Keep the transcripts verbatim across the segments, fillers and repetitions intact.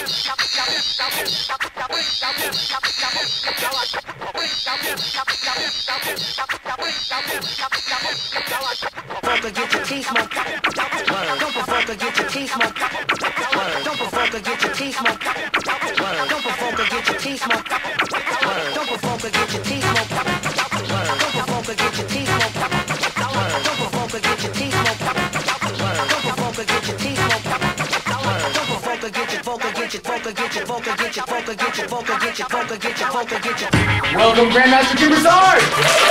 Get your teeth smoked. Don't provoke or get your teeth smoked. Don't provoke or get your teeth smoked. Don't provoke or get your teeth smoked. Don't provoke or get your teeth smoked. Don't provoke or get your teeth smoked. Don't provoke or get your teeth smoked. Don't provoke or get your teeth smoked. Don't provoke or get your vocal, get your vocal, get your vocal, get your vocal, get your vocal, get your vocal, get your vocal, get your. Welcome, Grandmaster to Brassard!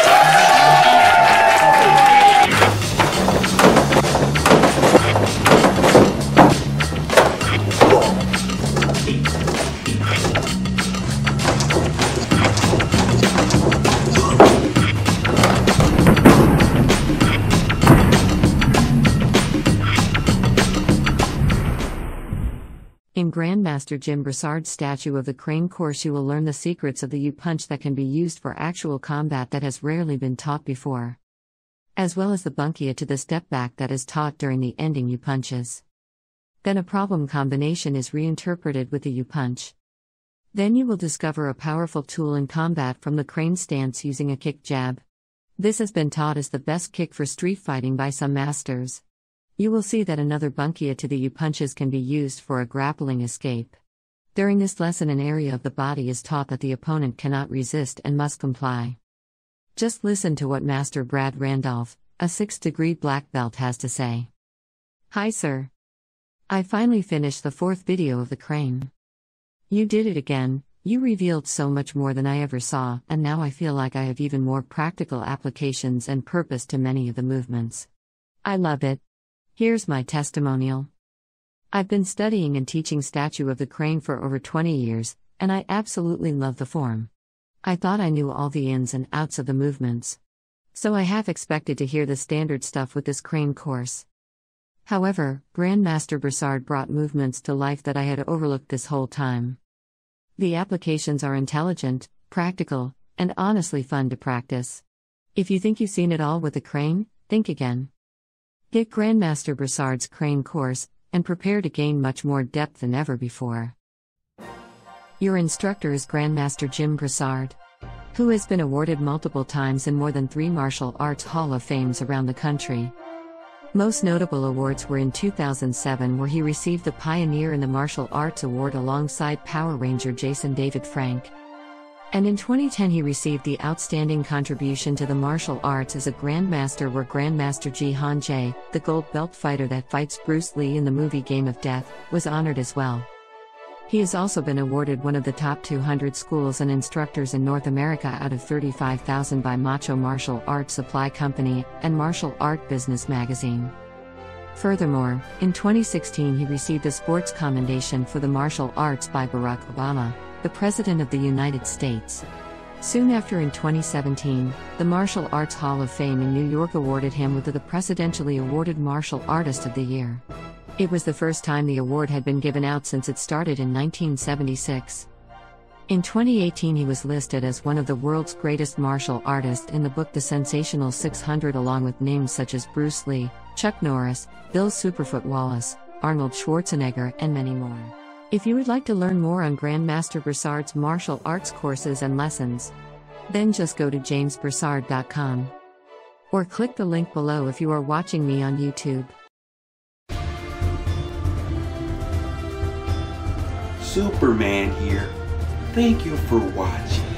In Grandmaster Jim Brassard's statue of the crane course, you will learn the secrets of the U-punch that can be used for actual combat that has rarely been taught before, as well as the bunkia to the step back that is taught during the ending U-punches. Then a problem combination is reinterpreted with the U-punch. Then you will discover a powerful tool in combat from the crane stance using a kick jab. This has been taught as the best kick for street fighting by some masters. You will see that another bunkia to the U-punches can be used for a grappling escape. During this lesson, an area of the body is taught that the opponent cannot resist and must comply. Just listen to what Master Brad Randolph, a sixth-degree black belt, has to say. Hi sir. I finally finished the fourth video of the crane. You did it again. You revealed so much more than I ever saw, and now I feel like I have even more practical applications and purpose to many of the movements. I love it. Here's my testimonial. I've been studying and teaching statue of the crane for over twenty years, and I absolutely love the form. I thought I knew all the ins and outs of the movements. So I half expected to hear the standard stuff with this crane course. However, Grandmaster Brassard brought movements to life that I had overlooked this whole time. The applications are intelligent, practical, and honestly fun to practice. If you think you've seen it all with the crane, think again. Get Grandmaster Brassard's crane course, and prepare to gain much more depth than ever before. Your instructor is Grandmaster Jim Brassard, who has been awarded multiple times in more than three martial arts Hall of Fames around the country. Most notable awards were in two thousand seven, where he received the Pioneer in the Martial Arts Award alongside Power Ranger Jason David Frank. And in twenty ten he received the Outstanding Contribution to the Martial Arts as a Grandmaster, where Grandmaster Ji-Han Jae, the gold belt fighter that fights Bruce Lee in the movie Game of Death, was honored as well. He has also been awarded one of the top two hundred schools and instructors in North America out of thirty-five thousand by Macho Martial Arts Supply Company and Martial Art Business magazine. Furthermore, in twenty sixteen he received a Sports Commendation for the Martial Arts by Barack Obama, the President of the United States. Soon after, in twenty seventeen, the Martial Arts Hall of Fame in New York awarded him with the Presidentially Awarded Martial Artist of the Year. It was the first time the award had been given out since it started in nineteen seventy-six. In twenty eighteen he was listed as one of the world's greatest martial artists in the book The Sensational six hundred, along with names such as Bruce Lee, Chuck Norris, Bill Superfoot Wallace, Arnold Schwarzenegger, and many more. If you would like to learn more on Grandmaster Brassard's martial arts courses and lessons, then just go to james brassard dot com. Or click the link below if you are watching me on YouTube. Superman here. Thank you for watching.